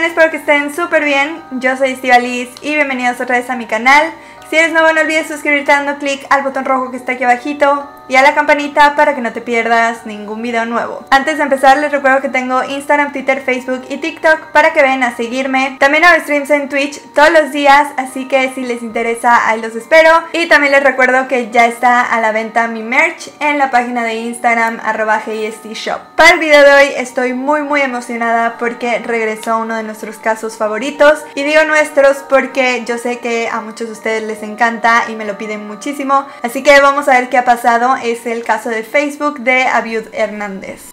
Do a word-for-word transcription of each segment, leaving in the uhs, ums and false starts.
Espero que estén súper bien. Yo soy Estíbaliz y bienvenidos otra vez a mi canal. Si eres nuevo no olvides suscribirte dando clic al botón rojo que está aquí abajito y a la campanita para que no te pierdas ningún video nuevo. Antes de empezar les recuerdo que tengo Instagram, Twitter, Facebook y TikTok para que vayan a seguirme. También hago streams en Twitch todos los días, así que si les interesa ahí los espero. Y también les recuerdo que ya está a la venta mi merch en la página de Instagram arroba heyestshop. Para el video de hoy estoy muy muy emocionada porque regresó uno de nuestros casos favoritos. Y digo nuestros porque yo sé que a muchos de ustedes les encanta y me lo piden muchísimo. Así que vamos a ver qué ha pasado. Es el caso de Facebook de Abiud Hernández.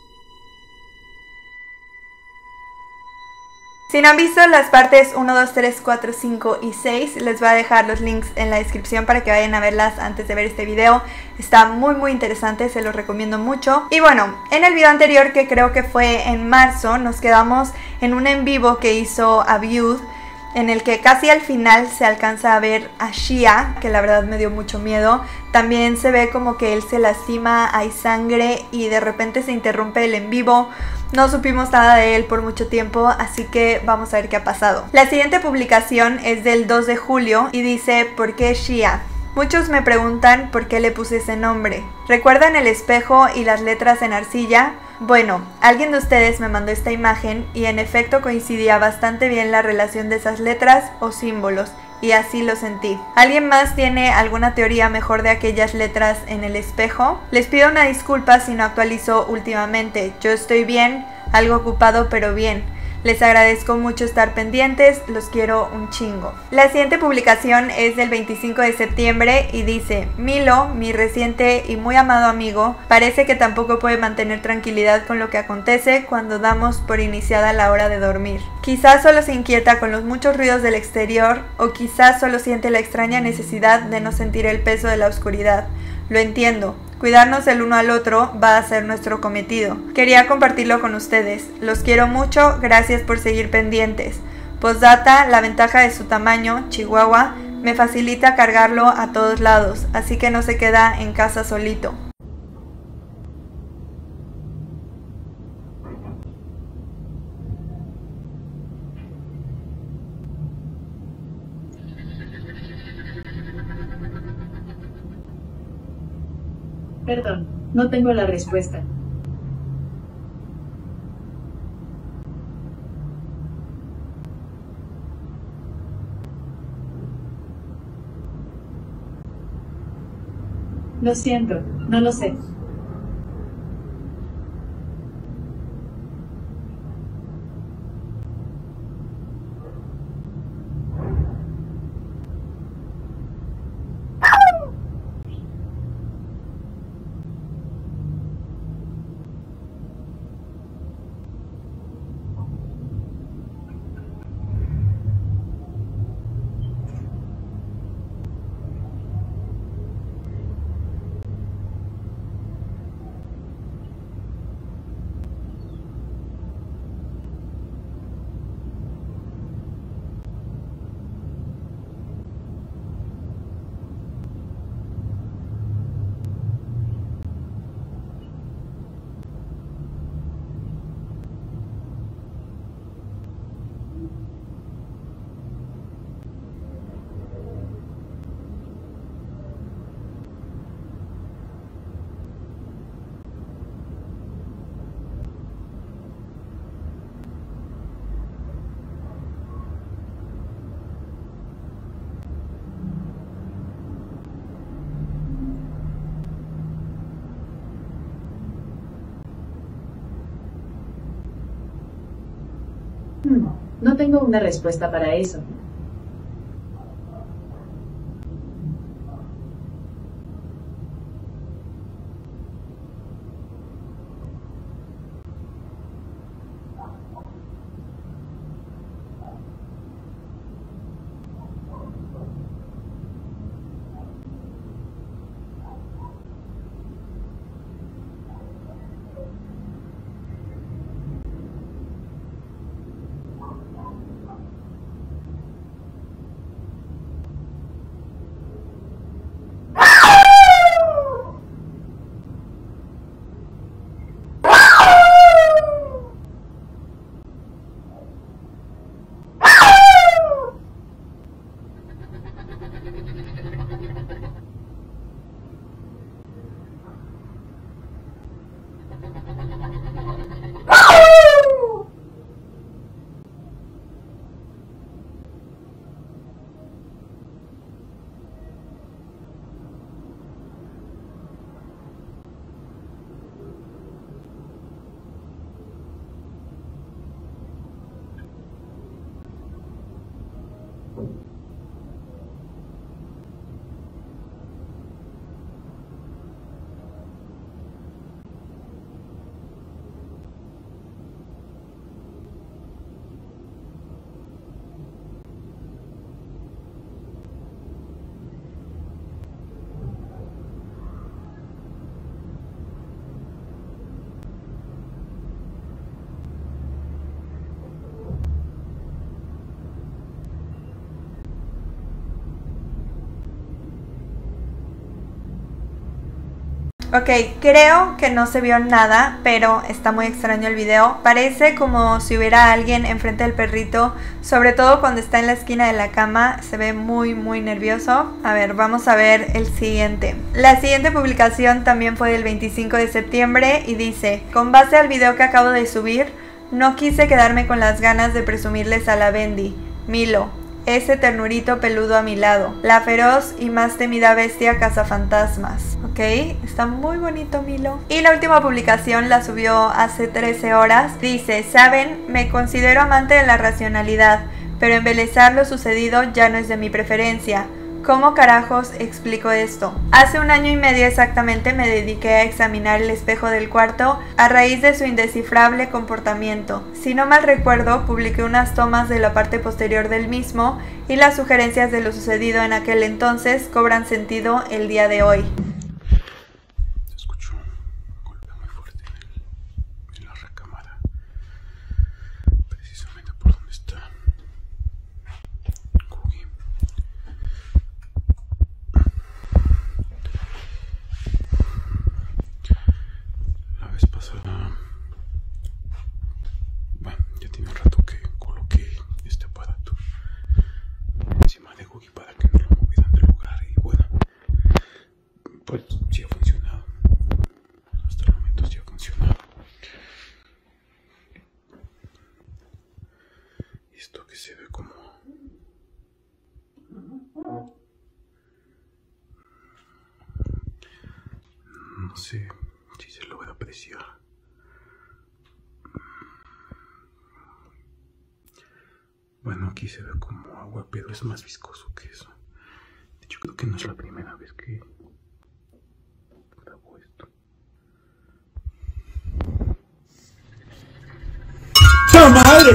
Si no han visto las partes uno, dos, tres, cuatro, cinco y seis, les voy a dejar los links en la descripción para que vayan a verlas antes de ver este video. Está muy muy interesante, se los recomiendo mucho. Y bueno, en el video anterior, que creo que fue en marzo, nos quedamos en un en vivo que hizo Abiud, en el que casi al final se alcanza a ver a Shia, que la verdad me dio mucho miedo. También se ve como que él se lastima, hay sangre y de repente se interrumpe el en vivo. No supimos nada de él por mucho tiempo, así que vamos a ver qué ha pasado. La siguiente publicación es del dos de julio y dice: ¿por qué Shia? Muchos me preguntan por qué le puse ese nombre. ¿Recuerdan el espejo y las letras en arcilla? Bueno, alguien de ustedes me mandó esta imagen y en efecto coincidía bastante bien la relación de esas letras o símbolos, y así lo sentí. ¿Alguien más tiene alguna teoría mejor de aquellas letras en el espejo? Les pido una disculpa si no actualizo últimamente. Yo estoy bien, algo ocupado pero bien. Les agradezco mucho estar pendientes, los quiero un chingo. La siguiente publicación es del veinticinco de septiembre y dice: Milo, mi reciente y muy amado amigo, parece que tampoco puede mantener tranquilidad con lo que acontece cuando damos por iniciada la hora de dormir. Quizás solo se inquieta con los muchos ruidos del exterior o quizás solo siente la extraña necesidad de no sentir el peso de la oscuridad. Lo entiendo. Cuidarnos el uno al otro va a ser nuestro cometido. Quería compartirlo con ustedes. Los quiero mucho, gracias por seguir pendientes. Postdata, la ventaja de su tamaño, Chihuahua, me facilita cargarlo a todos lados, así que no se queda en casa solito. Perdón, no tengo la respuesta. Lo siento, no lo sé. No tengo una respuesta para eso. Ok, creo que no se vio nada, pero está muy extraño el video. Parece como si hubiera alguien enfrente del perrito, sobre todo cuando está en la esquina de la cama. Se ve muy muy nervioso. A ver, vamos a ver el siguiente. La siguiente publicación también fue del veinticinco de septiembre y dice: con base al video que acabo de subir, no quise quedarme con las ganas de presumirles a la Bendy, Milo, ese ternurito peludo a mi lado, la feroz y más temida bestia cazafantasmas. Ok, está muy bonito Milo. Y la última publicación la subió hace trece horas. Dice: saben, me considero amante de la racionalidad, pero embelezar lo sucedido ya no es de mi preferencia. ¿Cómo carajos explico esto? Hace un año y medio exactamente me dediqué a examinar el espejo del cuarto a raíz de su indescifrable comportamiento. Si no mal recuerdo, publiqué unas tomas de la parte posterior del mismo y las sugerencias de lo sucedido en aquel entonces cobran sentido el día de hoy. Escucho un golpe muy fuerte en, el, en la recámara, precisamente por donde está Cookie. La vez pasada, bueno, ya tiene un rato que coloqué este aparato encima de Cookie para que no lo movieran del lugar y bueno, pues sí ha funcionado. Hasta el momento sí ha funcionado. Esto que se ve como... no sé si se logra apreciar. Bueno, aquí se ve como agua, pero es más viscoso que eso. De hecho, creo que no es la primera vez que grabo esto. ¡La madre!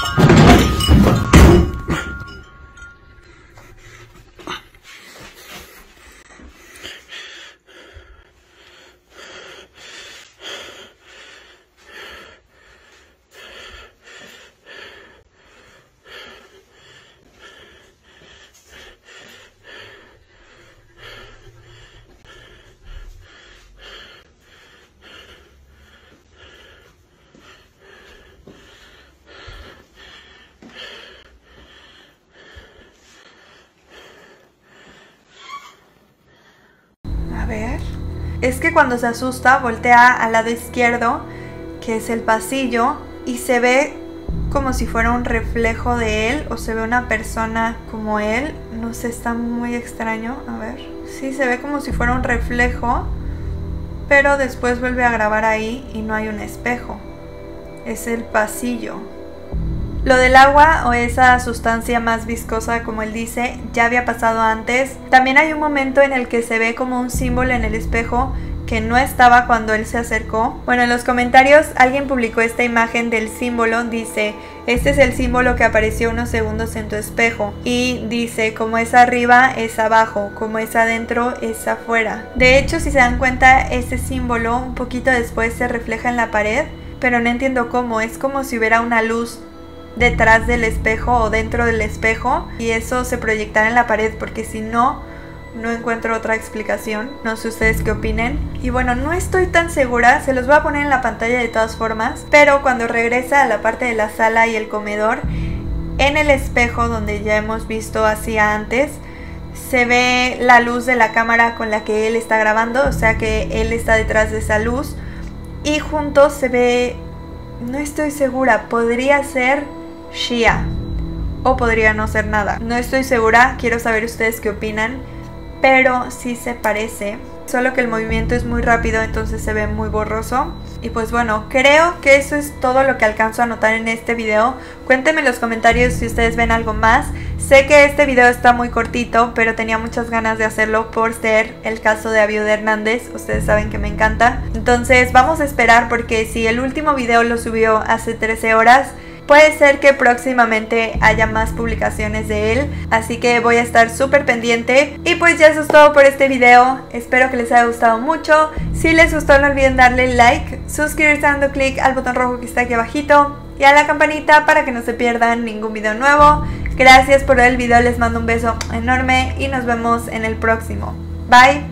A ver. Es que cuando se asusta voltea al lado izquierdo, que es el pasillo, y se ve como si fuera un reflejo de él, o se ve una persona como él. No sé, está muy extraño. A ver. Sí, se ve como si fuera un reflejo, pero después vuelve a grabar ahí y no hay un espejo. Es el pasillo. Lo del agua o esa sustancia más viscosa, como él dice, ya había pasado antes. También hay un momento en el que se ve como un símbolo en el espejo que no estaba cuando él se acercó. Bueno, en los comentarios alguien publicó esta imagen del símbolo. Dice: este es el símbolo que apareció unos segundos en tu espejo. Y dice: como es arriba, es abajo. Como es adentro, es afuera. De hecho, si se dan cuenta, ese símbolo un poquito después se refleja en la pared, pero no entiendo cómo. Es como si hubiera una luz detrás del espejo o dentro del espejo y eso se proyectará en la pared, porque si no, no encuentro otra explicación. No sé ustedes qué opinen. Y bueno, no estoy tan segura, se los voy a poner en la pantalla de todas formas, pero cuando regresa a la parte de la sala y el comedor, en el espejo donde ya hemos visto hacía antes, se ve la luz de la cámara con la que él está grabando, o sea que él está detrás de esa luz, y juntos se ve, no estoy segura, podría ser Shia o podría no ser nada. No estoy segura, quiero saber ustedes qué opinan, pero sí se parece, solo que el movimiento es muy rápido, entonces se ve muy borroso. Y pues bueno, creo que eso es todo lo que alcanzo a notar en este video. Cuéntenme en los comentarios si ustedes ven algo más. Sé que este video está muy cortito, pero tenía muchas ganas de hacerlo por ser el caso de Abiud Hernández. Ustedes saben que me encanta. Entonces vamos a esperar, porque si el último video lo subió hace trece horas, puede ser que próximamente haya más publicaciones de él, así que voy a estar súper pendiente. Y pues ya eso es todo por este video, espero que les haya gustado mucho. Si les gustó, no olviden darle like, suscribirse dando clic al botón rojo que está aquí abajito y a la campanita para que no se pierdan ningún video nuevo. Gracias por ver el video, les mando un beso enorme y nos vemos en el próximo. Bye.